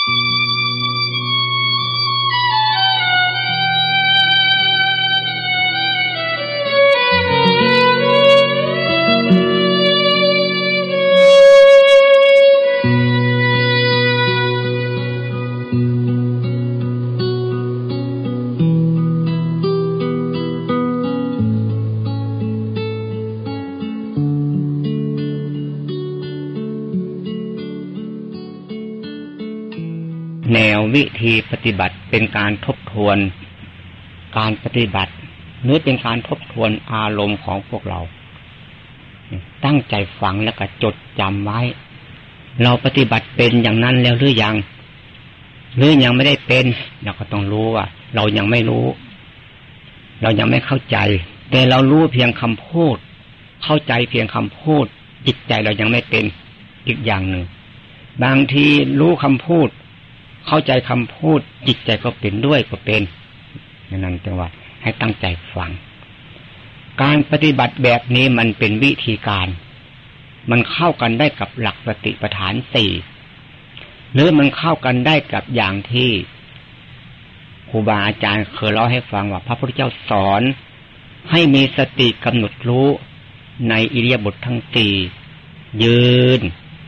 แนววิธีปฏิบัติเป็นการทบทวนการปฏิบัติหรือเป็นการทบทวนอารมณ์ของพวกเราตั้งใจฟังแล้วก็จดจำไว้เราปฏิบัติเป็นอย่างนั้นแล้วหรือยังหรือยังไม่ได้เป็นเราก็ต้องรู้ว่าเรายังไม่รู้เรายังไม่เข้าใจแต่เรารู้เพียงคำพูดเข้าใจเพียงคำพูดจิตใจเรายังไม่เป็นอีกอย่างหนึ่งบางทีรู้คำพูดเข้าใจคำพูดจิตใจก็เป็นด้วยก็เป็นนั่นแต่ว่าให้ตั้งใจฟังการปฏิบัติแบบนี้มันเป็นวิธีการมันเข้ากันได้กับหลักสติปัฏฐาน4หรือมันเข้ากันได้กับอย่างที่ครูบาอาจารย์เคยเล่าให้ฟังว่าพระพุทธเจ้าสอนให้มีสติกำหนดรู้ในอิริยาบถทั้ง4ยืน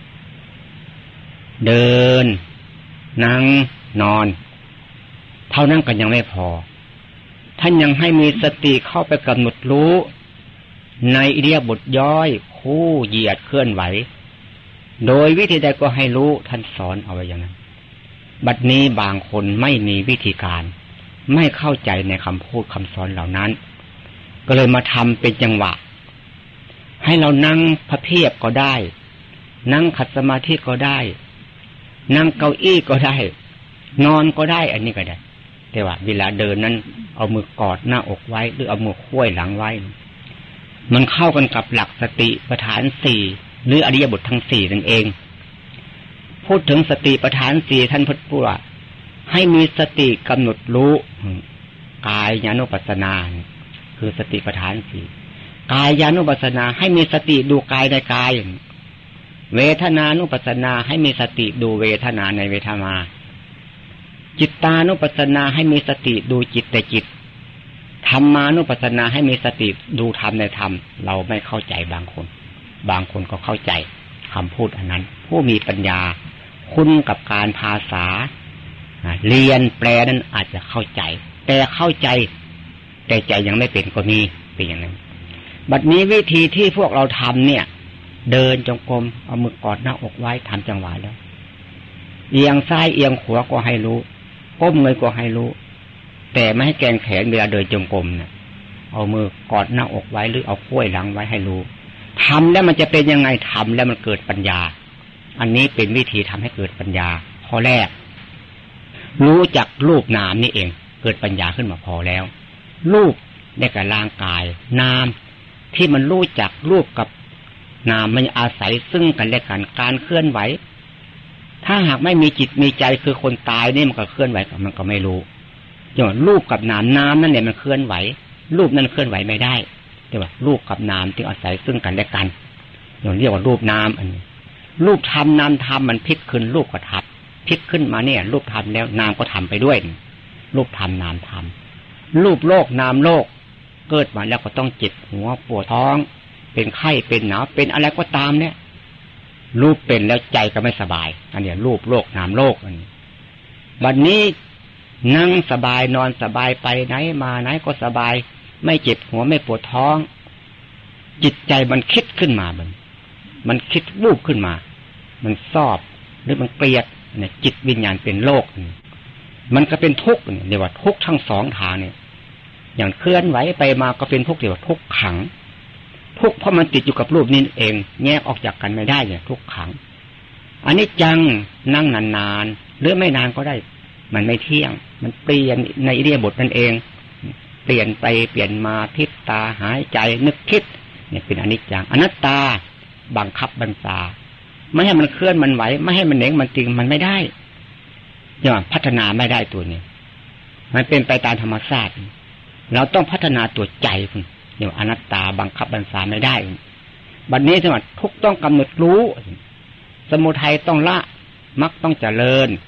เดินนั่งนอนเท่านั้นก็ยังไม่พอท่านยังให้มีสติเข้าไปกำหนดรู้ในอิริยาบถย่อยคู่เหยียดเคลื่อนไหวโดยวิธีใดก็ให้รู้ท่านสอนเอาไว้อย่างนั้นบัดนี้บางคนไม่มีวิธีการไม่เข้าใจในคำพูดคำสอนเหล่านั้นก็เลยมาทำเป็นจังหวะให้เรานั่งพระเพียบก็ได้นั่งขัดสมาธิก็ได้นั่งเก้าอี้ก็ได้นอนก็ได้อันนี้ก็ได้แต่ว่าเวลาเดินนั้นเอามือกอดหน้าอกไว้หรือเอามือคุ้ยหลังไว้มันเข้ากันกับหลักสติปัฏฐาน4หรืออริยบททั้ง4นั่นเองพูดถึงสติปัฏฐาน4ท่านพูดว่าให้มีสติกำหนดรู้กายญาณุปัสสนาคือสติปัฏฐาน4กายญาณุปัสสนาให้มีสติดูกายในกายเวทนานุปัสสนาให้มีสติดูเวทนาในเวทนาจิตตานุปัสสนาให้มีสติดูจิตในจิตธรรมานุปัสสนาให้มีสติดูธรรมในธรรมเราไม่เข้าใจบางคนก็เข้าใจคำพูดอันนั้นผู้มีปัญญาคุ้นกับการภาษาเรียนแปลนั้นอาจจะเข้าใจแต่เข้าใจแต่ใจยังไม่เป็นก็มีเป็นอย่างนั้นบัดนี้วิธีที่พวกเราทำเนี่ยเดินจงกรมเอามือกอดหน้าอกไว้ทำจังหวะแล้วเอียงซ้ายเอียงขวาก็ให้รู้ก้มเงยก็ให้รู้แต่ไม่ให้แกงแขนเวลาเดินจงกรมเนี่ยเอามือกอดหน้าอกไว้หรือเอาคุ้ยหลังไว้ให้รู้ทำแล้วมันจะเป็นยังไงทำแล้วมันเกิดปัญญาอันนี้เป็นวิธีทำให้เกิดปัญญาข้อแรกรู้จักรูปนามนี่เองเกิดปัญญาขึ้นมาพอแล้วรูปได้กับร่างกายนามที่มันรู้จักรูปกับนามมันอาศัยซึ่งกันและกันการเคลื่อนไหวถ้าหากไม่มีจิตมีใจคือคนตายนี่มันก็เคลื่อนไหวมันก็ไม่รู้อย่างรูปกับนามนั่นเนี่ยมันเคลื่อนไหวรูปนั้นเคลื่อนไหวไม่ได้แต่ว่ารูปกับนามที่อาศัยซึ่งกันและกันอย่างเรียกว่ารูปนามอันนี้รูปธรรมนามธรรมมันพลิกขึ้นรูปก็ทับพลิกขึ้นมาเนี่ยรูปธรรมแล้วนามก็ทำไปด้วยรูปธรรมนามธรรมรูปโลกนามโลกเกิดมาแล้วก็ต้องเจ็บหัวปวดท้องเป็นไข้เป็นหนาวเป็นอะไรก็ตามเนี่ยรูปเป็นแล้วใจก็ไม่สบายอันนี้รูปโลกนามโลกอันนี้วันนี้นั่งสบายนอนสบายไปไหนมาไหนก็สบายไม่เจ็บหัวไม่ปวดท้องจิตใจมันคิดขึ้นมามันคิดวูบขึ้นมามันชอบหรือมันเกลียดเนี่ยจิตวิญญาณเป็นโลกมันก็เป็นทุกข์เนี่ยเรียกว่าทุกข์ทั้งสองทางเนี่ยอย่างเคลื่อนไหวไปมาก็เป็นทุกข์เรียกว่าทุกข์ขังทุกข์เพราะมันติดอยู่กับรูปนี้เองแยกออกจากกันไม่ได้เนี่ยทุกข์ขังอันนี้จังนั่งนานๆหรือไม่นานก็ได้มันไม่เที่ยงมันเปลี่ยนในอิริยาบถนั่นเองเปลี่ยนไปเปลี่ยนมาพิจตาหายใจนึกคิดเนี่ยเป็นอนิจจังอนัตตาบังคับบัญชาไม่ให้มันเคลื่อนมันไหวไม่ให้มันเหน่งมันติงมันไม่ได้อย่างพัฒนาไม่ได้ตัวนี้มันเป็นไปตามธรรมชาติเราต้องพัฒนาตัวใจคุณอย่างอนัตตาบังคับบัญชาไม่ได้บัดนี้สมัยทุกต้องกำหนดรู้สมุทัยต้องละมรรคต้องเจริญ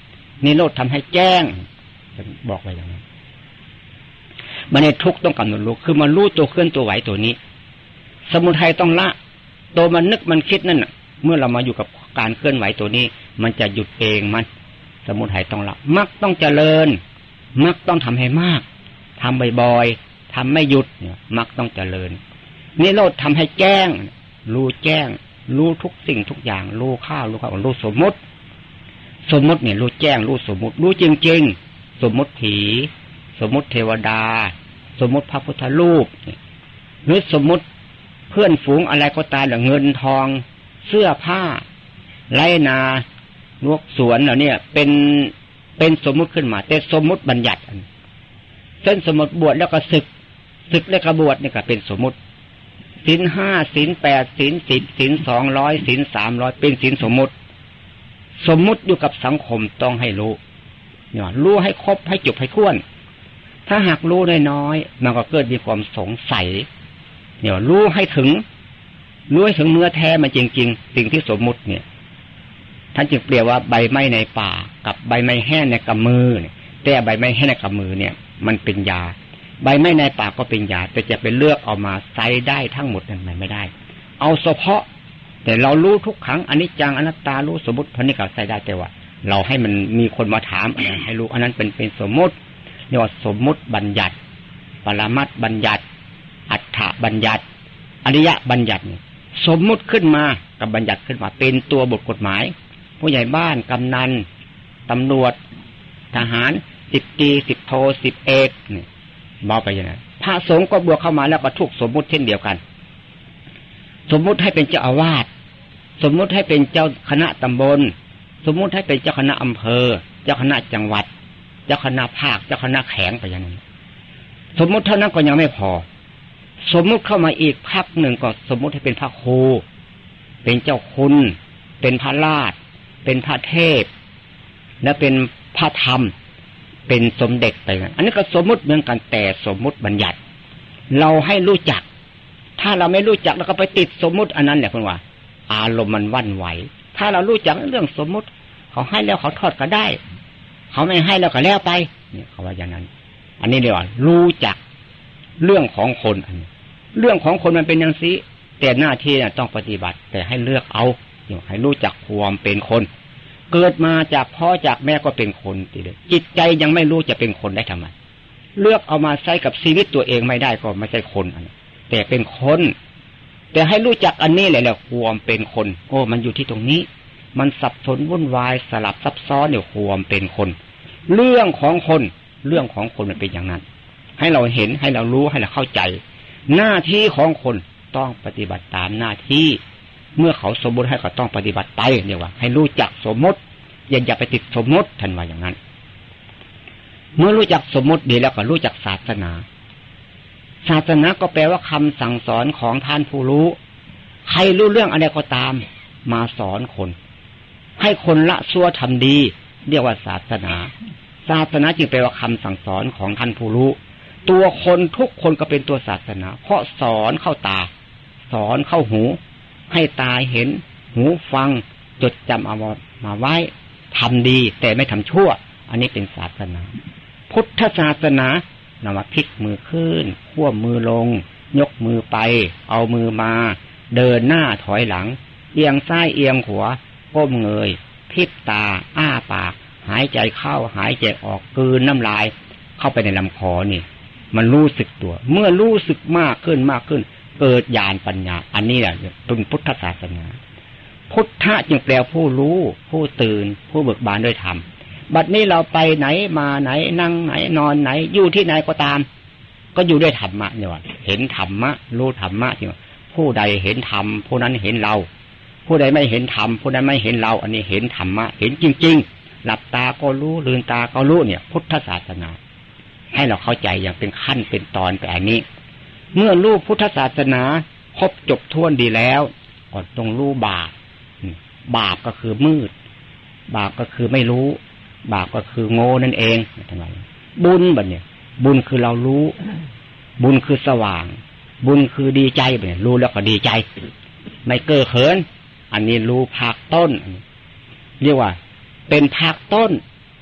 นิโรธทำให้แจ้งบอกไว้อย่างนั้นมันในทุกข์ต้องกำหนดรู้คือมารู้ตัวเคลื่อนตัวไหวตัวนี้สมุทัยต้องละตัวมันนึกมันคิดนั่นเมื่อเรามาอยู่กับการเคลื่อนไหวตัวนี้มันจะหยุดเองมันสมุทัยต้องละมรรคต้องเจริญมรรคต้องทำให้มากทำบ่อยๆทำไม่หยุดเนี่ยมรรคต้องเจริญนิโรธทำให้แจ้งรู้แจ้งรู้ทุกสิ่งทุกอย่างรู้ข้าวรู้ข้าวรู้สมมติเนี่ยรู้แจ้งรู้สมมติรู้จริงๆสมมติผีสมมติเทวดาสมมติพระพุทธรูปหรือสมมติเพื่อนฝูงอะไรก็ตามเงินทองเสื้อผ้าไรนาลวกสวนเหล่านี้เป็นสมมุติขึ้นมาแต่สมมุติบัญญัติเส้นสมมติบวชแล้วก็ศึกแล้วก็บวชนี่ก็เป็นสมมุติศีล 5ศีล 8ศีล 10ศีล 200ศีล 300เป็นศีลสมมุติอยู่กับสังคมต้องให้รู้เนี่ยรู้ให้ครบให้จบให้ถ้วนถ้าหากรู้น้อยๆมันก็เกิดมีความสงสัยเนี่ยรู้ให้ถึงเนื้อแท้มันจริงๆสิ่งที่สมมุติเนี่ยท่านจึงเปรียบว่าใบไม้ในป่ากับใบไม้แห้งในกำมือเนี่ยแต่ใบไม้แห้งในกำมือเนี่ยมันเป็นยาใบไม้ในป่าก็เป็นยาแต่จะไปเลือกเอามาใช้ได้ทั้งหมดนั้นไม่ได้เอาเฉพาะแต่เรารู้ทุกครั้งอนิจจังอนัตตารู้สมมติพันนี้ก็ใช้ได้แต่ว่าเราให้มันมีคนมาถามอันนั้นให้รู้อันนั้นเป็นสมมติเรียกว่าสมมติบัญญัติปรมัตถ์บัญญัติอัฏฐบัญญัติอริยบัญญัติสมมุติขึ้นมากับบัญญัติขึ้นมาเป็นตัวบทกฎหมายผู้ใหญ่บ้านกำนันตำรวจทหาร10 ตรี 10 โท 10 เอกนี่บอกไปอย่างนั้นพระสงฆ์ก็บวกเข้ามาแล้วก็ถูกสมมุติเช่นเดียวกันสมมุติให้เป็นเจ้าอาวาสสมมุติให้เป็นเจ้าคณะตำบลสมมุติให้เป็นเจ้าคณะอำเภอเจ้าคณะจังหวัดเจ้าคณะภาคเจ้าคณะแขวงไปอย่างนั้นสมมุติเท่านั้นก็ยังไม่พอสมมุติเข้ามาอีกภาคหนึ่งก็สมมุติให้เป็นพระครูเป็นเจ้าคุณเป็นพระราชเป็นพระเทพและเป็นพระธรรมเป็นสมเด็จไปอันนี้ก็สมมุติเหมือนกันแต่สมมุติบัญญัติเราให้รู้จักถ้าเราไม่รู้จักเราก็ไปติดสมมุติอันนั้นแหละคุณว่าอารมณ์มันวันไหวถ้าเรารู้จักเรื่องสมมุติเขาให้แล้วเขาทอดก็ได้เขาไม่ให้แล้วก็แล้วไปเนี่ยเขาว่าอย่างนั้นอันนี้เรียกว่ารู้จักเรื่องของคนอันนี้เรื่องของคนมันเป็นอย่างนี้แต่หน้าที่เนี่ยต้องปฏิบัติแต่ให้เลือกเอาให้รู้จักความเป็นคนเกิดมาจากพ่อจากแม่ก็เป็นคนทีเดียวจิตใจยังไม่รู้จะเป็นคนได้ทำไมเลือกเอามาใช้กับชีวิตตัวเองไม่ได้ก็ไม่ใช่คนอันนี้แต่เป็นคนแต่ให้รู้จักอันนี้แหละความเป็นคนโอ้มันอยู่ที่ตรงนี้มันสับสนวุ่นวายสลับซับซ้อนเนี่ยความเป็นคนเรื่องของคนมันเป็นอย่างนั้นให้เราเห็นให้เรารู้ให้เราเข้าใจหน้าที่ของคนต้องปฏิบัติตามหน้าที่เมื่อเขาสมมติให้เขาต้องปฏิบัติไปเรียกว่าให้รู้จักสมมติอย่าไปติดสมมติท่านว่าอย่างนั้นเมื่อรู้จักสมมติดีแล้วก็รู้จักศาสนาก็แปลว่าคำสั่งสอนของท่านผู้รู้ใครรู้เรื่องอะไรก็ตามมาสอนคนให้คนละชั่วทำดีเรียกว่าศาสนาจึงแปลว่าคำสั่งสอนของท่านผู้รู้ตัวคนทุกคนก็เป็นตัวศาสนาเพราะสอนเข้าตาสอนเข้าหูให้ตาเห็นหูฟังจดจำเอามาไว้ทำดีแต่ไม่ทำชั่วอันนี้เป็นศาสนาพุทธศาสนานำมาพลิกมือขึ้นขั้วมือลงยกมือไปเอามือมาเดินหน้าถอยหลังเอียงซ้ายเอียงขวาก้มเงยพลิกตาอ้าปากหายใจเข้าหายใจออกกลืนน้ำลายเข้าไปในลำคอนี่มันรู้สึกตัวเมื่อรู้สึกมากขึ้นเกิดญาณปัญญาอันนี้แหละเป็นพุทธศาสนาพุทธะจึงแปลผู้รู้ผู้ตื่นผู้เบิกบานด้วยธรรมบัดนี้เราไปไหนมาไหนนั่งไหนนอนไหนอยู่ที่ไหนก็ตามก็อยู่ด้วยธรรมะเนี่ยว่าเห็นธรรมะรู้ธรรมะจริงผู้ใดเห็นธรรมผู้นั้นเห็นเราผู้ใดไม่เห็นธรรมผู้นั้นไม่เห็นเราอันนี้เห็นธรรมะเห็นจริงๆหลับตาก็รู้ลืมตาก็รู้เนี่ยพุทธศาสนาให้เราเข้าใจอย่างเป็นขั้นเป็นตอนแต่อันนี้เมื่อรู้พุทธศาสนาครบจบถ้วนดีแล้วก็ต้องรู้บาปก็คือมืดบาปก็คือไม่รู้บาปก็คือโง่นั่นเองทำไมบุญแบบเนี่ยบุญคือเรารู้บุญคือสว่างบุญคือดีใจแบบเนี่ยรู้แล้วก็ดีใจไม่เก้อเขินอันนี้รู้ภาคต้นเรียกว่าเป็นภาคต้น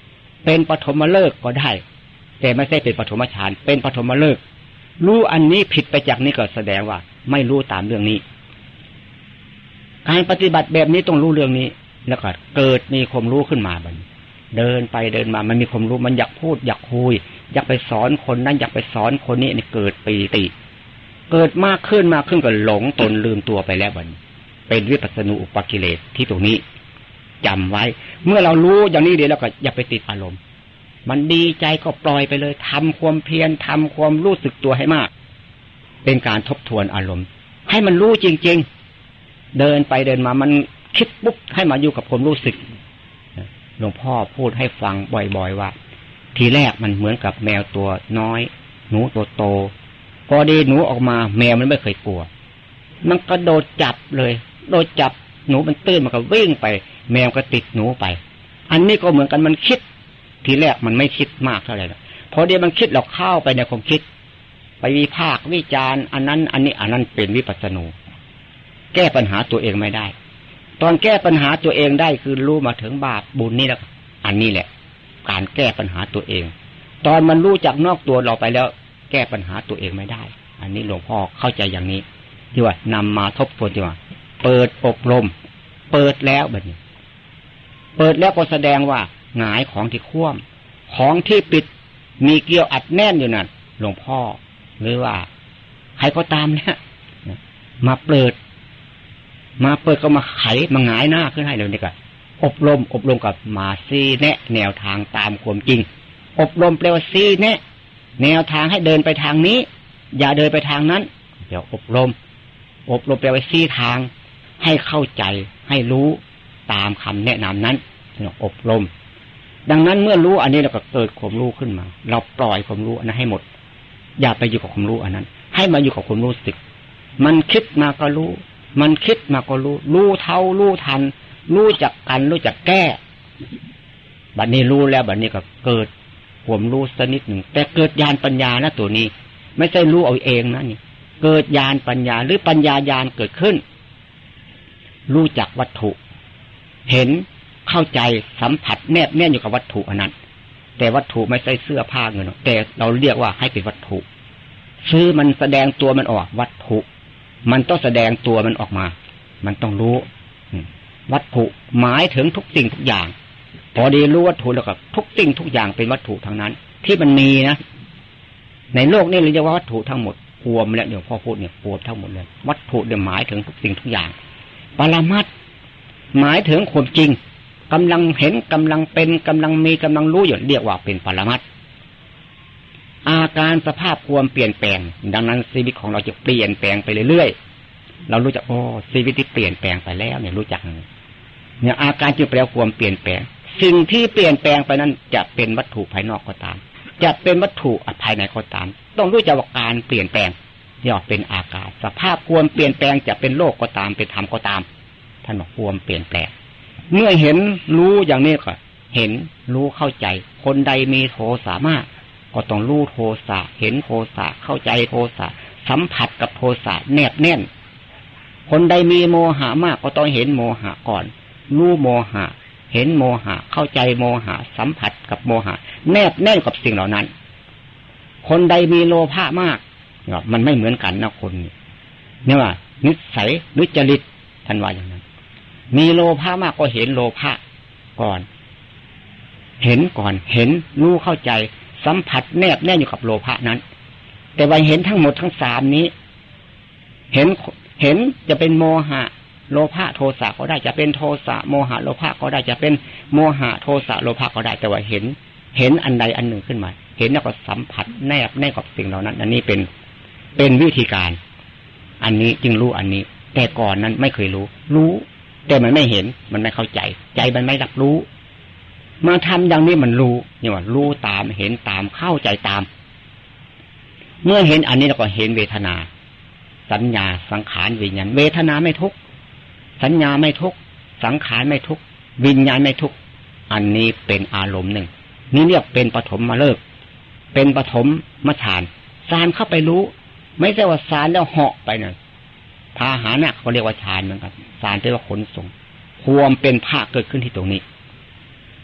เป็นปฐมฤกษ์ก็ได้แต่ไม่ใช่เป็นปฐมฌานเป็นปฐมฤกษ์รู้อันนี้ผิดไปจากนี้ก็แสดงว่าไม่รู้ตามเรื่องนี้การปฏิบัติแบบนี้ต้องรู้เรื่องนี้แล้วก็เกิดมีความรู้ขึ้นมาบัดเดินไปเดินมามันมีความรู้มันอยากพูดอยากคุยอยากไปสอนคนนั้นอยากไปสอนคนนี้นี่เกิดปีติเกิดมากขึ้นก็หลงตนลืมตัวไปแล้วบัดเป็นวิปัสสนูอุปกิเลสที่ตรงนี้จำไว้เมื่อเรารู้อย่างนี้ดีแล้วก็อย่าไปติดอารมณ์มันดีใจก็ปล่อยไปเลยทำความเพียรทำความรู้สึกตัวให้มากเป็นการทบทวนอารมณ์ให้มันรู้จริงๆเดินไปเดินมามันคิดปุ๊บให้มาอยู่กับความรู้สึกหลวงพ่อพูดให้ฟังบ่อยๆว่าทีแรกมันเหมือนกับแมวตัวน้อยหนูตัวโตพอดีหนูออกมาแมวมันไม่เคยกลัวมันก็โดดจับเลยโดดจับหนูมันตื้นมันก็วิ่งไปแมวก็ติดหนูไปอันนี้ก็เหมือนกันมันคิดทีแรกมันไม่คิดมากเท่าไหร่พอเดี๋ยวมันคิดเราเข้าไปในความคิดไปวิพากษ์วิจารณ์อันนั้นอันนั้นเป็นวิปัสสนูแก้ปัญหาตัวเองไม่ได้ตอนแก้ปัญหาตัวเองได้คือรู้มาถึงบาปบุญนี่แหละอันนี้แหละการแก้ปัญหาตัวเองตอนมันรู้จักนอกตัวเราไปแล้วแก้ปัญหาตัวเองไม่ได้อันนี้หลวงพ่อเข้าใจอย่างนี้ที่ว่านำมาทบทวนที่ว่าเปิดอบรมเปิดแล้วแบบนี้เปิดแล้วก็แสดงว่าหงายของที่คว่ำของที่ปิดมีเกลียวอัดแน่นอยู่นั่นหลวงพ่อหรือว่าใครก็ตามเนี่ยมาเปิดก็มาไขมาหงายหน้าขึ้นให้เลยนี่ก็อบรมกับมาซี่แนะแนวทางตามความจริงอบรมแปลว่าซี่แนะแนวทางให้เดินไปทางนี้อย่าเดินไปทางนั้นเดี๋ยวอบรมแปลว่าซี่ทางให้เข้าใจให้รู้ตามคำแนะนำนั้นอบรมดังนั้นเมื่อรู้อันนี้เราก็เกิดความรู้ขึ้นมาเราปล่อยความรู้อันนั้นให้หมดอย่าไปอยู่กับความรู้อันนั้นให้มาอยู่กับความรู้สึกมันคิดมาก็รู้มันคิดมาก็รู้เท่ารู้ทันรู้จักกันรู้จักแก้บัดนี้รู้แล้วบัดนี้ก็เกิดความรู้สักนิดหนึ่งแต่เกิดญาณปัญญานะตัวนี้ไม่ใช่รู้เอาเองนะนี่เกิดญาณปัญญาหรือปัญญาญาณเกิดขึ้นรู้จักวัตถุเห็นเข้าใจสัมผัสแนบแน่นอยู่กับวัตถุอันนั้นแต่วัตถุไม่ใช่เสื้อผ้าเงินแต่เราเรียกว่าให้เป็นวัตถุซื้อมันแสดงตัวมันออกวัตถุมันต้องแสดงตัวมันออกมามันต้องรู้วัตถุหมายถึงทุกสิ่งทุกอย่างพอดีรู้วัตถุแล้วก็ทุกสิ่งทุกอย่างเป็นวัตถุทั้งนั้นที่มันมีนะในโลกนี้เราเรียกว่าวัตถุทั้งหมดรวมแล้วเดี๋ยวพ่อพูดเนี่ยรวมทั้งหมดเลยวัตถุเนี่ยหมายถึงทุกสิ่งทุกอย่างปรมัตถ์หมายถึงความจริงกำลังเห็นกำลังเป็นกำลังมีกำลังรู้อยู่เรียกว่าเป็นปรมัตถ์อาการสภาพความเปลี่ยนแปลงดังนั้นชีวิตของเราจะเปลี่ยนแปลงไปเรื่อยๆเรารู้จักชีวิตที่เปลี่ยนแปลงไปแล้วเนี่ยรู้จักเนี่ยอาการจึงแปลความเปลี่ยนแปลงสิ่งที่เปลี่ยนแปลงไปนั้นจะเป็นวัตถุภายนอกก็ตามจะเป็นวัตถุภายในก็ตามต้องรู้จักว่าการเปลี่ยนแปลงเรียกเป็นอาการสภาพความเปลี่ยนแปลงจะเป็นโลกก็ตามเป็นธรรมก็ตามท่านบอกความเปลี่ยนแปลงเมื่อเห็นรู้อย่างนี้ก็เห็นรู้เข้าใจคนใดมีโทสะมากก็ต้องรู้โทสะเห็นโทสะเข้าใจโทสะสัมผัสกับโทสะแนบแน่นคนใดมีโมหะมากก็ต้องเห็นโมหะก่อนรู้โมหะเห็นโมหะเข้าใจโมหะสัมผัสกับโมหะแนบแน่นกับสิ่งเหล่านั้นคนใดมีโลภะมากมันไม่เหมือนกันนะคนเนี่ยว่านิสัยหรือจริตท่านว่าอย่างนั้นมีโลภะมากก็เห็นโลภะก่อนเห็นรู้เข้าใจสัมผัสแนบแน่นอยู่กับโลภะนั้นแต่ว่าเห็นทั้งหมดทั้งสามนี้เห็นจะเป็นโมหะโลภะโทสะก็ได้จะเป็นโทสะโมหะโลภะก็ได้จะเป็นโมหะโทสะโลภะก็ได้แต่ว่าเห็นอันใดอันหนึ่งขึ้นมาเห็นแล้วก็สัมผัสแนบแน่กับสิ่งเหล่านั้นอันนี้เป็นวิธีการอันนี้จึงรู้อันนี้แต่ก่อนนั้นไม่เคยรู้แต่มันไม่เห็นมันไม่เข้าใจใจมันไม่รับรู้มาทำอย่างนี้มันรู้เนี่ยว่ารู้ตามเห็นตามเข้าใจตามเมื่อเห็นอันนี้เราก็เห็นเวทนาสัญญาสังขารวิญญาณเวทนาไม่ทุกข์สัญญาไม่ทุกข์สังขารไม่ทุกข์วิญญาณไม่ทุกข์อันนี้เป็นอารมณ์หนึ่งนี่เรียกเป็นปฐมฤกษ์เป็นปฐมฌานฌานเข้าไปรู้ไม่ใช่ว่าฌานแล้วเหาะไปเนี่ยพาหานะเขาเรียกว่าฌานเหมือนกันฌานแปลว่าขนส่งความเป็นพระเกิดขึ้นที่ตรงนี้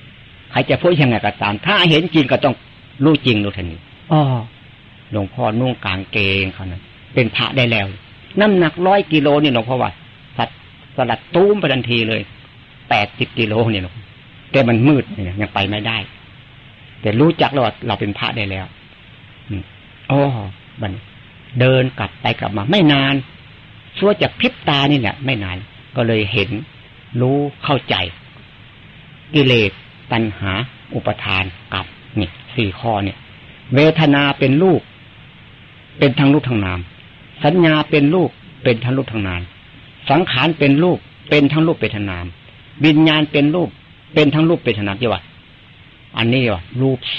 ใครจะพูดยังไงก็ตามถ้าเห็นจริงก็ต้องรู้จริงรู้ทันทีอ๋อหลวงพ่อนุ่งกางเกงเขานั้นเป็นพระได้แล้วน้ำหนัก100 กิโลนี่หลวงพ่อว่าสัตว์สลัดตุ้มไปทันทีเลย80 กิโลเนี่ยแต่มันมืดเนี่ยยังไปไม่ได้แต่รู้จักแล้วว่าเราเป็นพระได้แล้วอ๋อมันเดินกลับไปกลับมาไม่นานชั่วจากพริบตานี่แหละไม่นานก็เลยเห็นรู้เข้าใจกิเลสตัณหาอุปทานกับนี่4 ข้อเนี่ยเวทนาเป็นรูปเป็นทั้งรูปทั้งนามสัญญาเป็นรูปเป็นทั้งรูปทั้งนามสังขารเป็นรูปเป็นทั้งรูปเป็นทั้งนามวิญญาณเป็นรูปเป็นทั้งรูปเป็นทั้งนามที่ว่าอันนี้ว่ารูป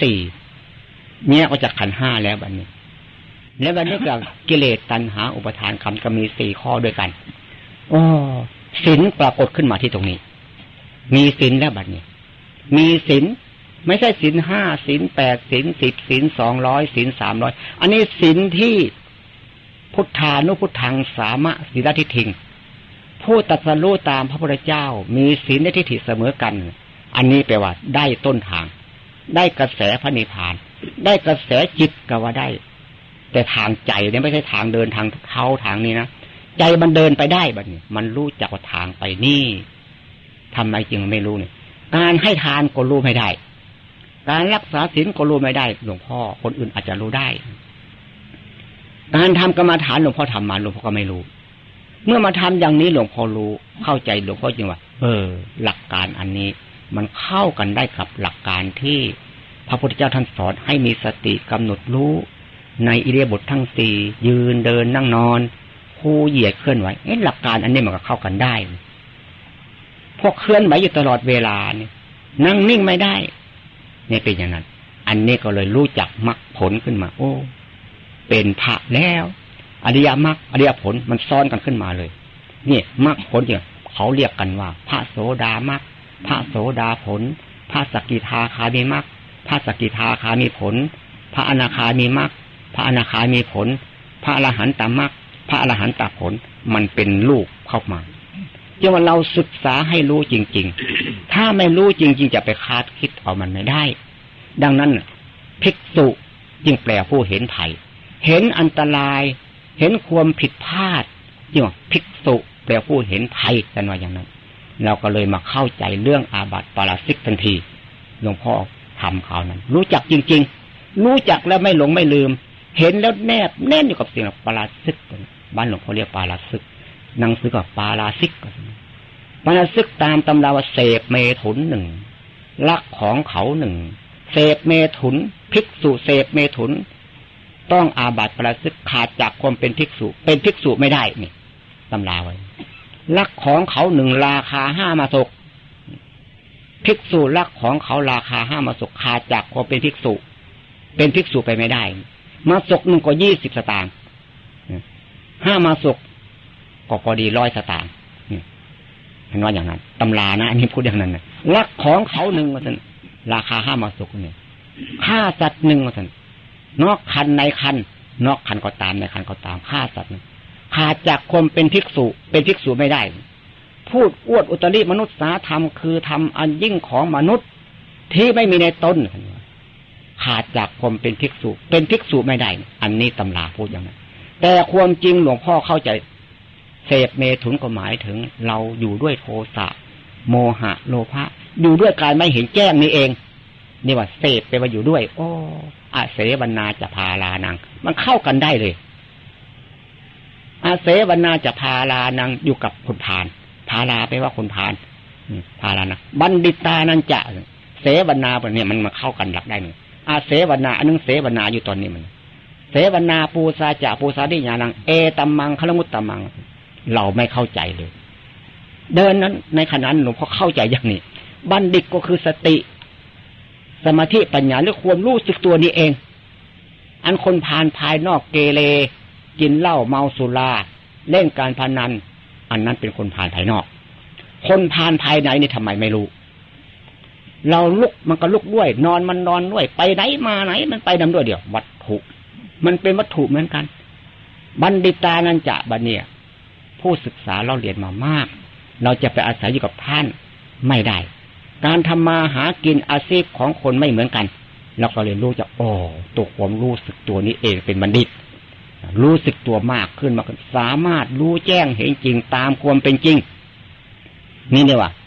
4เนี่ยก็จากขันธ์5แล้วบัดนี้แล้วบัดนี้ก็กิเลสตัณหาอุปทานคำก็มี4 ข้อด้วยกันอ๋อศีลปรากฏขึ้นมาที่ตรงนี้มีศีลแล้วบัดนี้มีศีลไม่ใช่ศีล5ศีล8ศีล10ศีล200ศีล300อันนี้ศีลที่พุทธานุพุทธังสามะศีลทิฏฐิผู้ตรัสรู้ตามพระพุทธเจ้ามีศีลและทิฏฐิเสมอกันอันนี้แปลว่าได้ต้นทางได้กระแสพระนิพพานได้กระแสจิตก็ว่าได้แต่ทางใจเนี่ยไม่ใช่ทางเดินทางเขาทางนี้นะใจมันเดินไปได้บัดนี้มันรู้จักว่าทางไปนี่ทำไมจึงไม่รู้เนี่ยการให้ทานก็รู้ไม่ได้การรักษาศีลก็รู้ไม่ได้หลวงพ่อคนอื่นอาจจะรู้ได้การทำกรรมฐานหลวงพ่อทำมาหลวงพ่อก็ไม่รู้เมื่อมาทำอย่างนี้หลวงพ่อรู้เข้าใจหลวงพ่อจริงว่าหลักการอันนี้มันเข้ากันได้กับหลักการที่พระพุทธเจ้าท่านสอนให้มีสติกำหนดรู้ในอิริยาบถทั้ง4ยืนเดินนั่งนอนคู่เหยียดเคลื่อนไหวหลักการอันนี้มันก็เข้ากันได้พวกเคลื่อนไหวอยู่ตลอดเวลาเนี่ยนั่งนิ่งไม่ได้เนี่ยเป็นอย่างนั้นอันนี้ก็เลยรู้จักมรรคผลขึ้นมาโอ้เป็นพระแล้วอริยมรรคอริยผลมันซ้อนกันขึ้นมาเลยนี่มรรคผลเนี่ยเขาเรียกกันว่าพระโสดามรรคพระโสดาผลพระสกิทาคามีมรรคพระสกิทาคามีผลพระอนาคามีมรรคพระอนาคามีผลพระอรหันตมรรคพระอรหันตผลมันเป็นลูกเข้ามาจึงว่าเราศึกษาให้รู้จริงๆถ้าไม่รู้จริงๆจะไปคาดคิดเอามันไม่ได้ดังนั้นภิกษุจึงแปลผู้เห็นภัยเห็นอันตรายเห็นความผิดพลาดจึงว่าภิกษุแปลผู้เห็นภัยกันว่าอย่างนั้นเราก็เลยมาเข้าใจเรื่องอาบัติปาราชิกทันทีหลวงพ่อทำข่าวนั้นรู้จักจริงๆรู้จักแล้วไม่หลงไม่ลืมเห็นแล้วแนบแน่นอยู่กับสิ่งปาราชิกบ้านหลวงพ่อเรียกปาราชิกหนังสือกับปาราชิกปาราชิกตามตำราว่าเสพเมถุน1ลักของเขา1เสพเมถุนภิกษุเสพเมถุนต้องอาบัติปาราชิกขาดจากความเป็นภิกษุเป็นภิกษุไม่ได้นี่ตำราไว้ลักของเขา1ราคา5 มาศกภิกษุลักของเขาราคา5 มาศกขาดจากความเป็นภิกษุเป็นภิกษุไปไม่ได้มาศก1ก็20 สตางค์5 มาศกก็พอดี100 สตางค์เห็นว่าอย่างนั้นตำรานะอันนี้พูดอย่างนั้นนะลักของเขา1ว่าท่านราคา5 มาศกเนี่ยฆ่าสัตว์1ว่าท่านนอกคันในคันนอกคันก็ตามในคันก็ตามฆ่าสัตว์ขาดจากความเป็นภิกษุเป็นภิกษุไม่ได้พูดอวดอุตริมนุษยธรรมคือธรรมอันยิ่งของมนุษย์ที่ไม่มีในตนขาดจากความเป็นภิกษุเป็นภิกษุไม่ได้อันนี้ตำราพูดอย่างนั้นแต่ความจริงหลวงพ่อเข้าใจเสพเมถุนก็หมายถึงเราอยู่ด้วยโทสะโมหะโลภะอยู่ด้วยการไม่เห็นแจ้งนี่เองนี่ว่าเสพไปว่าอยู่ด้วยโอ้อาเสวนาจะพาลานังมันเข้ากันได้เลยอาเสวนาจะพาลานังอยู่กับคนพาลพาลาไปว่าคนพาลพาลานะบัณฑิตานันจะเสวนาเนี่ยมันมาเข้ากันหลักได้เลยอาเสวนาอันนึงเสวนาอยู่ตอนนี้มันเสวนาปูซาจะปูซาดิญาณังเอตัมมังคลมุตตัมมังเราไม่เข้าใจเลยเดินนั้นในขณะนั้นหลวงพ่อเข้าใจอย่างนี้บัณฑิตก็คือสติสมาธิปัญญาหรือความรู้สึกตัวนี้เองอันคนพาลภายนอกเกเรกินเหล้าเมาสุราเล่นการพนันอันนั้นเป็นคนพาลภายนอกคนพาลภายในนี่ทำไมไม่รู้เราลุกมันก็ลุกด้วยนอนมันนอนด้วยไปไหนมาไหนมันไปนำด้วยเดียววัตถุมันเป็นวัตถุเหมือนกันบัณฑิตานันจะบัณเนี่ยผู้ศึกษาเราเรียนมามากเราจะไปอาศัยอยู่กับท่านไม่ได้การทำมาหากินอาชีพของคนไม่เหมือนกันเราก็เรียนรู้จากตัวความรู้สึกตัวนี้เองเป็นบัณฑิตรู้สึกตัวมากขึ้นมาสามารถรู้แจ้งเห็นจริงตามความเป็นจริงนี่เนี่ยว่า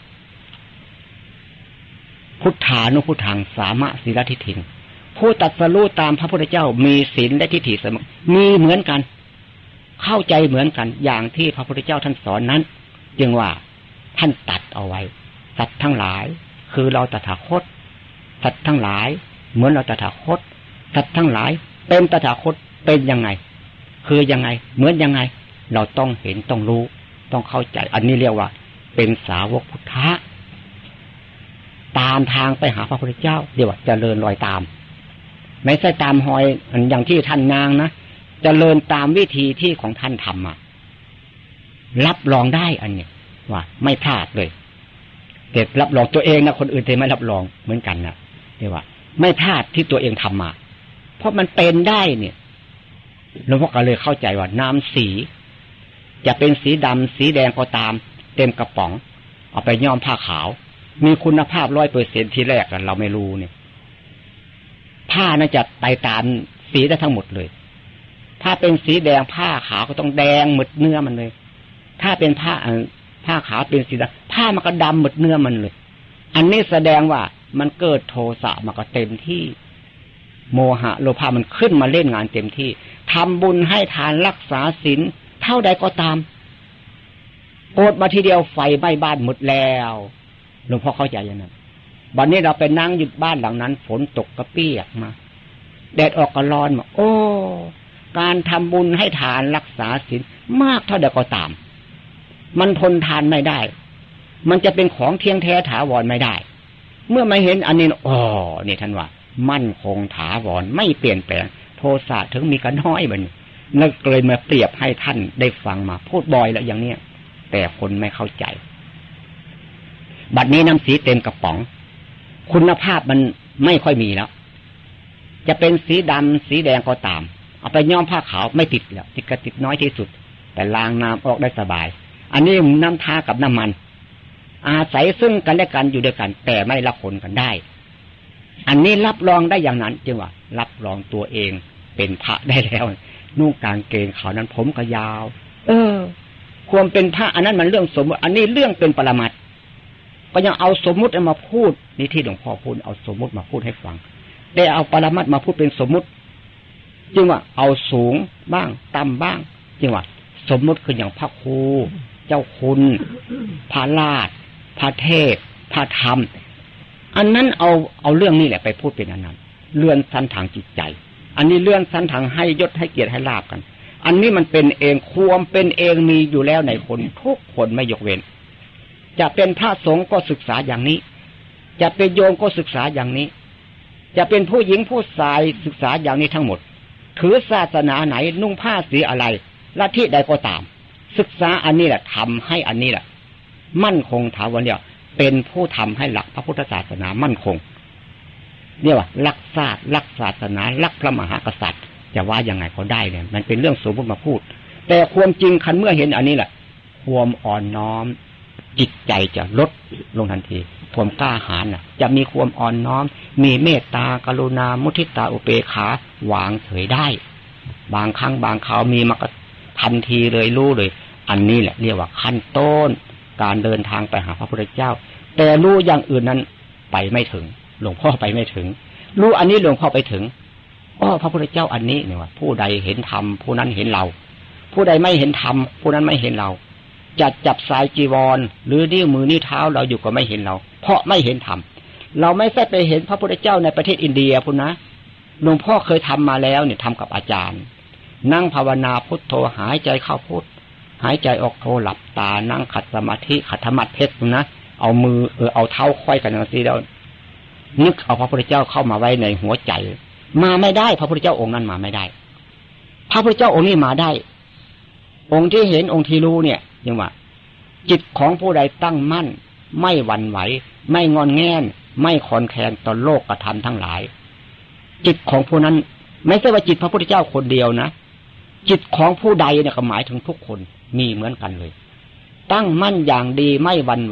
พุทธานุพุทธังสามะศีลทิฏฐิผู้ตรัสรู้ตามพระพุทธเจ้ามีศีลและทิฏฐิเสมอมีเหมือนกันเข้าใจเหมือนกันอย่างที่พระพุทธเจ้าท่านสอนนั้นจึงว่าท่านตัดเอาไว้สัตว์ทั้งหลายคือเราตถาคตสัตว์ทั้งหลายเหมือนเราตถาคตสัตว์ทั้งหลายเป็นตถาคตเป็นยังไงคือยังไงเหมือนยังไงเราต้องเห็นต้องรู้ต้องเข้าใจอันนี้เรียกว่าเป็นสาวกพุทธะตามทางไปหาพระพุทธเจ้าเรียกว่าเจริญรอยตามไม่ใช่ตามหอยอย่างที่ท่านนางนะเจริญตามวิธีที่ของท่านทำมารับรองได้อันนี้ว่าไม่พลาดเลยแต่รับรองตัวเองนะคนอื่นจะไม่รับรองเหมือนกันนะเรียกว่าไม่พลาดที่ตัวเองทำมาเพราะมันเป็นได้เนี่ยหลวงพ่อก็เลยเข้าใจว่าน้ำสีจะเป็นสีดำสีแดงก็ตามเต็มกระป๋องเอาไปย้อมผ้าขาวมีคุณภาพ 100% ทีแรกเราไม่รู้เนี่ยผ้าน่าจะไปตามสีได้ทั้งหมดเลยถ้าเป็นสีแดงผ้าขาวก็ต้องแดงหมดเนื้อมันเลยถ้าเป็นผ้าขาวเป็นสีดำผ้ามันก็ดำหมดเนื้อมันเลยอันนี้แสดงว่ามันเกิดโทสะมันก็เต็มที่โมหะโลภะมันขึ้นมาเล่นงานเต็มที่ทำบุญให้ทานรักษาศีลเท่าใดก็ตามโกรธมาทีเดียวไฟไหม้บ้านหมดแล้วหลวงพ่อเข้าใจอย่างนั้นวันนี้เราไปนั่งอยู่บ้านหลังนั้นฝนตกกระเปียกมาแดดออกก็ร้อนมาการทำบุญให้ทานรักษาศีลมากเท่าใดก็ตามมันทนทานไม่ได้มันจะเป็นของเที่ยงแท้ถาวรไม่ได้เมื่อไม่เห็นอันนี้นี่ท่านว่ามั่นคงถาวรไม่เปลี่ยนแปลงโทสะถึงมีกันน้อยมันนั่นเลยมาเปรียบให้ท่านได้ฟังมาพูดบ่อยแล้วอย่างเนี้ยแต่คนไม่เข้าใจบัดนี้น้ำสีเต็มกระป๋องคุณภาพมันไม่ค่อยมีแล้วจะเป็นสีดำสีแดงก็ตามเอาไปย้อมผ้าขาวไม่ติดแล้วติดก็ติดน้อยที่สุดแต่ล้างน้ำออกได้สบายอันนี้น้ำทากับน้ำมันอาศัยซึ่งกันและกันอยู่ด้วยกันแต่ไม่ละคนกันได้อันนี้รับรองได้อย่างนั้นจึงว่ารับรองตัวเองเป็นพระได้แล้วนุ่งกางเกงขาวนั้นผมก็ยาวความเป็นพระอันนั้นมันเรื่องสมมติอันนี้เรื่องเป็นปรมัตถ์ก็ยังเอาสมมุติมาพูดนี่ที่หลวงพ่อพูดเอาสมมุติมาพูดให้ฟังได้เอาปรมัตถ์มาพูดเป็นสมมุติจึงว่าเอาสูงบ้างต่ำบ้างจึงว่าสมมุติคืออย่างพระครูเจ้าคุณพระราชพระเทพพระธรรมอันนั้นเอาเรื่องนี้แหละไปพูดเป็นอันนั้นเลื่อนสั้นทางจิตใจอันนี้เลื่อนสั้นทางให้ยศให้เกียรติให้ลาภกันอันนี้มันเป็นเองความเป็นเองมีอยู่แล้วในคนทุกคนไม่ยกเว้นจะเป็นพระสงฆ์ก็ศึกษาอย่างนี้จะเป็นโยมก็ศึกษาอย่างนี้จะเป็นผู้หญิงผู้ชายศึกษาอย่างนี้ทั้งหมดถือศาสนาไหนนุ่งผ้าสีอะไรลัทธิใดก็ตามศึกษาอันนี้แหละทำให้อันนี้แหละมั่นคงถาวรเนี่ยเป็นผู้ทำให้หลักพระพุทธศาสนามั่นคงเนี่ยว่ารักชาติรักศาสนารักพระมหากษัตริย์จะว่ายังไงก็ได้เนี่ยมันเป็นเรื่องสมมติมาพูดแต่ความจริงคันเมื่อเห็นอันนี้แหละความอ่อนน้อมจิตใจจะลดลงทันทีความกล้าหาญน่ะจะมีความอ่อนน้อมมีเมตตากรุณามุทิตาอุเบกขาวางเฉยได้บางครั้งบางคราวมีมาก็ทันทีเลยรู้เลยอันนี้แหละเรียกว่าขั้นต้นการเดินทางไปหาพระพุทธเจ้าแต่รู้อย่างอื่นนั้นไปไม่ถึงหลวงพ่อไปไม่ถึงรู้อันนี้หลวงพ่อไปถึงพระพุทธเจ้าอันนี้เนี่ยว่าผู้ใดเห็นธรรมผู้นั้นเห็นเราผู้ใดไม่เห็นธรรมผู้นั้นไม่เห็นเราจะจับสายจีวรหรือนิ้วมือนิ้วเท้าเราอยู่ก็ไม่เห็นเราเพราะไม่เห็นธรรมเราไม่ใช่ไปเห็นพระพุทธเจ้าในประเทศอินเดียพุ่นนะหลวงพ่อเคยทำมาแล้วเนี่ยทำกับอาจารย์นั่งภาวนาพุทโธหายใจเข้าพุทหายใจออกโธหลับตานั่งขัดสมาธิขัดธรรมะเพชรนะเอามือเอาเท้าค่อยกันอย่างนี้แล้วนึกเอาพระพุทธเจ้าเข้ามาไว้ในหัวใจมาไม่ได้พระพุทธเจ้าองค์นั้นมาไม่ได้พระพุทธเจ้าองค์นี้มาได้องค์ที่เห็นองค์ที่รู้เนี่ยยังว่าจิตของผู้ใดตั้งมั่นไม่หวั่นไหวไม่งอนแง่นไม่คลอนแคลนต่อโลกกระทำทั้งหลายจิตของผู้นั้นไม่ใช่ว่าจิตพระพุทธเจ้าคนเดียวนะจิตของผู้ใดเนี่ยก็หมายถึงทุกคนมีเหมือนกันเลยตั้งมั่นอย่างดีไม่หวั่นไหว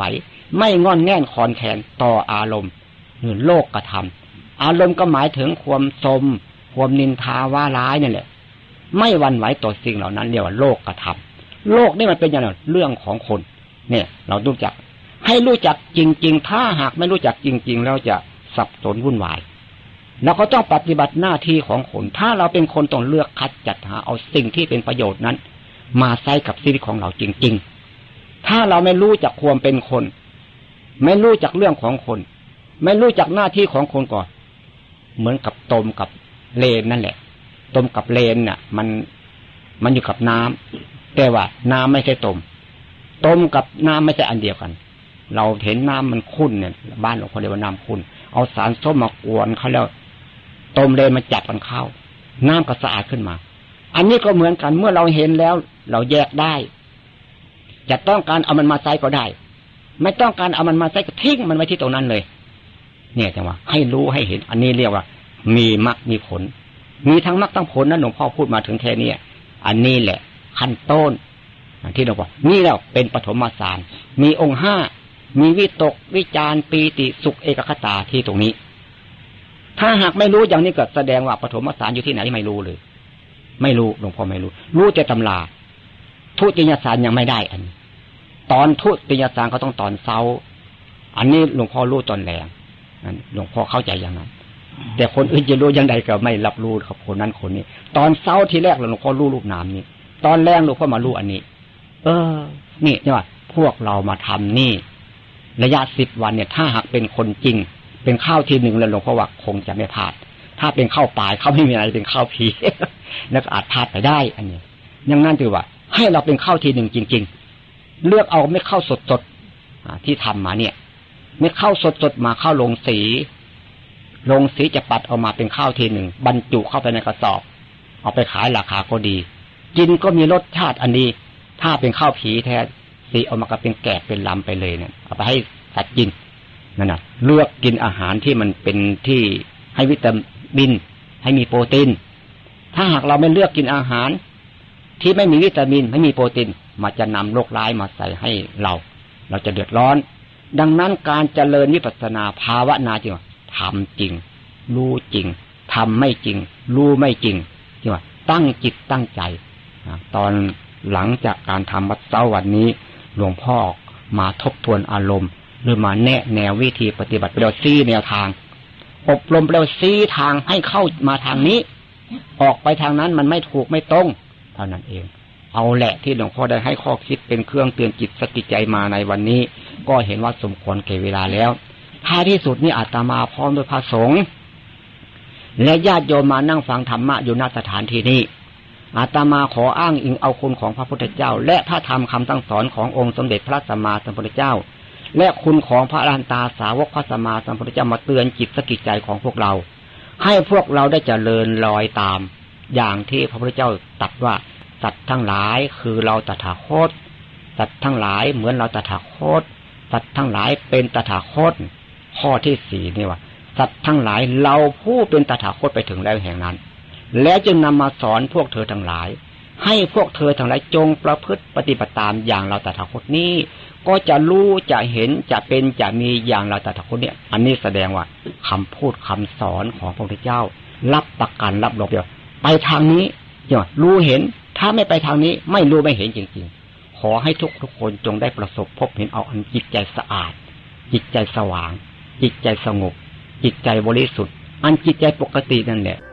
ไม่งอนแง่นคอนแขนต่ออารมณ์หรือโลกกระทำอารมณ์ก็หมายถึงความสมความนินทาว่าร้ายนั่นแหละไม่หวั่นไหวต่อสิ่งเหล่านั้นเรียกว่าโลกกระทำโลกนี่มันเป็นอย่างไรเรื่องของคนเนี่ยเรารู้จักให้รู้จักจริงๆถ้าหากไม่รู้จักจริงๆแล้วจะสับสนวุ่นวายเราก็ต้องปฏิบัติหน้าที่ของคนถ้าเราเป็นคนต้องเลือกคัดจัดหาเอาสิ่งที่เป็นประโยชน์นั้นมาใช้กับชีวิตของเราจริงๆถ้าเราไม่รู้จักความเป็นคนไม่รู้จักเรื่องของคนไม่รู้จักหน้าที่ของคนก่อนเหมือนกับตมกับเลนนั่นแหละตมกับเลนน่ะมันอยู่กับน้ำแต่ว่าน้ำไม่ใช่ตมกับน้ำไม่ใช่อันเดียวกันเราเห็นน้ำมันขุ่นเนี่ยบ้านหลวงพ่อเรียกว่าน้ำขุ่นเอาสารส้มมากวนเขาแล้วต้มเลนมาจับกันเข้าน้ำก็สะอาดขึ้นมาอันนี้ก็เหมือนกันเมื่อเราเห็นแล้วเราแยกได้จะต้องการเอามันมาใช้ก็ได้ไม่ต้องการเอามันมาใช้ก็ทิ้งมันไว้ที่ตรงนั้นเลยเนี่ยจังว่าให้รู้ให้เห็นอันนี้เรียกว่ามีมรรคมีผลมีทั้งมรรคทั้งผลนะหลวงพ่อพูดมาถึงแค่นี้อันนี้แหละขั้นต้นที่หลวงพ่อนี่แล้วเป็นปฐมฌานมีองค์ห้ามีวิตกวิจารปีติสุขเอกคตาที่ตรงนี้ถ้าหากไม่รู้อย่างนี้ก็แสดงว่าปฐมฌานอยู่ที่ไหนไม่รู้เลยไม่รู้หลวงพ่อไม่รู้แต่ตำราทุติยฌานยังไม่ได้อันตอนทุติยฌานก็ต้องตอนเช้าอันนี้หลวงพ่อรู้ตอนแรงนั่นหลวงพ่อเข้าใจอย่างนั้นแต่คนอื่นจะรู้อย่างใดก็ไม่รับรู้ครับคนนั้นคนนี้ตอนเช้าทีแรกหลวงพ่อรู้รูปนามนี้ตอนแรงหลวงพ่อมารู้อันนี้นี่ใช่ไหมพวกเรามาทำนี่ระยะ10 วันเนี่ยถ้าหากเป็นคนจริงเป็นข้าวทีหนึ่งแล้วหลวงพ่อว่าคงจะไม่พลาดถ้าเป็นข้าวปลายข้าวไม่มีอะไรเป็นข้าวผี แล้วก็อาจพลาดไปได้อันนี้อย่างนั้นถือว่าให้เราเป็นข้าวทีหนึ่งจริงๆเลือกเอาไม่ข้าวสดๆที่ทำมาเนี่ยไม่ข้าวสดๆมาข้าวลงสีจะปัดออกมาเป็นข้าวทีหนึ่งบรรจุเข้าไปในกระสอบเอาไปขายราคาก็ดีกินก็มีรสชาติอันนี้ถ้าเป็นข้าวผีแท้สีออกมาก็เป็นแกะเป็นลำไปเลยเนี่ยเอาไปให้สัตว์กินนั่นน่ะเลือกกินอาหารที่มันเป็นที่ให้วิตามินให้มีโปรตีนถ้าหากเราไม่เลือกกินอาหารที่ไม่มีวิตามินไม่มีโปรตีนมันจะนำโรคร้ายมาใส่ให้เราจะเดือดร้อนดังนั้นการเจริญวิปัสสนาภาวนาจริงทำจริงรู้จริงทำไม่จริงรู้ไม่จริงจริงว่าตั้งจิตตั้งใจตอนหลังจากการทำวัดเช้าวันนี้หลวงพ่อมาทบทวนอารมณ์หรือมาแนะแนววิธีปฏิบัติไปแล้วซี่แนวทางอบรมไปแล้วซี่ทางให้เข้ามาทางนี้ออกไปทางนั้นมันไม่ถูกไม่ตรงเท่านั้นเองเอาแหละที่หลวงพ่อได้ให้ข้อคิดเป็นเครื่องเตือนจิตสติใจมาในวันนี้ก็เห็นว่าสมควรแก่เวลาแล้วท้ายที่สุดนี่อาตมาพร้อมด้วยพระสงฆ์และญาติโยมมานั่งฟังธรรมะอยู่ณสถานที่นี้อาตมาขออ้างอิงเอาคุณของพระพุทธเจ้าและพระธรรมคำสั่งสอนขององค์สมเด็จพระสัมมาสัมพุทธเจ้าและคุณของพระอรหันตสาวกพระสัมมาสัมพุทธเจ้ามาเตือนจิตสกิจใจของพวกเราให้พวกเราได้เจริญรอยตามอย่างที่พระพุทธเจ้าตรัสว่าสัตว์ทั้งหลายคือเราตถาคตสัตว์ทั้งหลายเหมือนเราตถาคตสัตว์ทั้งหลายเป็นตถาคตข้อที่4นี่ว่าสัตว์ทั้งหลายเราผู้เป็นตถาคตไปถึงแล้วแห่งนั้นแล้วจึงนำมาสอนพวกเธอทั้งหลายให้พวกเธอทั้งหลายจงประพฤติปฏิบัติตามอย่างเราตถาคตนี้ก็จะรู้จะเห็นจะเป็นจะมีอย่างเราตถาคตเนี่ยอันนี้แสดงว่าคำพูดคำสอนของพระพุทธเจ้ารับประกันรับรองเดียวไปทางนี้เนี่ยรู้เห็นถ้าไม่ไปทางนี้ไม่รู้ไม่เห็นจริงๆขอให้ทุกคนจงได้ประสบพบเห็นเอาอันจิตใจสะอาดจิตใจสว่างจิตใจสงบจิตใจบริสุทธิ์อันจิตใจปกตินั่นแหละ